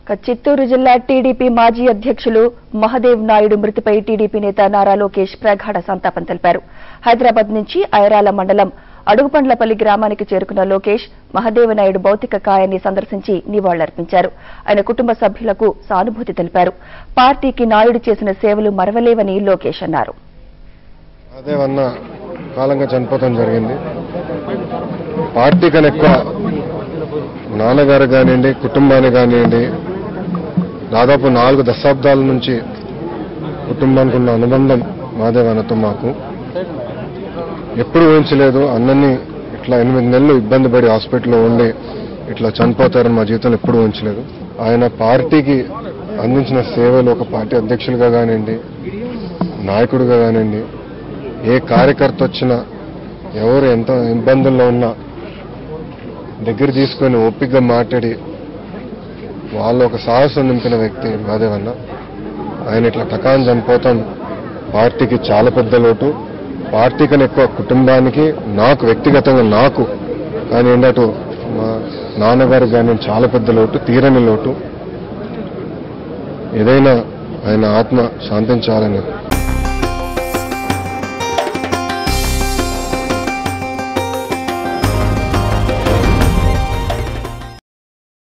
చిత్తూరు జిల్లా టీడీపీ మాజీ అధ్యక్షులు మహదేవ్ నాయుడు మృతిపై టీడీపీ నేత నారా లోకేష్ ప్రగాఢ సంతాపం తెలిపారు. హైదరాబాద్ నుంచి ఐరాల మండలం అడుగుపండ్లపల్లి గ్రామానికి చేరుకున్న లోకేష్ మహదేవ్ నాయుడు భౌతిక కాయాన్ని సందర్శించి నివాళులర్పించారు. ఆయన కుటుంబ సభ్యులకు సానుభూతి తెలిపారు. పార్టీకి నాయుడు చేసిన సేవలు మరవలేవని లోకేష్ అన్నారు. కాలంగా చనిపోవడం జరిగింది. పార్టీ కన్నా ఎక్కువ నాన్నగారు కానివ్వండి, కుటుంబాన్ని కానివ్వండి, దాదాపు 4 దశాబ్దాల నుంచి కుటుంబానికి ఉన్న అనుబంధం మాదేవ్ అన్నతో మాకు ఎప్పుడు ఊహించలేదు. అన్నని ఇట్లా 8 నెలలు ఇబ్బంది పడి హాస్పిటల్లో ఉండి ఇట్లా చనిపోతారని మా జీవితంలో ఎప్పుడు ఊహించలేదు. ఆయన పార్టీకి అందించిన సేవలు ఒక పార్టీ అధ్యక్షులుగా కానివ్వండి, నాయకుడిగా కానివ్వండి, ఏ కార్యకర్త వచ్చినా ఎవరు ఎంత ఇబ్బందుల్లో ఉన్నా దగ్గర తీసుకొని ఓపికగా మాట్లాడి వాళ్ళు ఒక సాహసం నింపిన వ్యక్తి మాదేవ్ అన్న. ఆయన ఇట్లా టకాన్ చనిపోతాం పార్టీకి చాలా పెద్ద లోటు. పార్టీ కన్నా ఎక్కువ కుటుంబానికి, నాకు వ్యక్తిగతంగా నాకు కానీ ఏంటంటూ మా నాన్నగారు కానీ చాలా పెద్ద లోటు, తీరని లోటు. ఏదైనా ఆయన ఆత్మ శాంతించాలని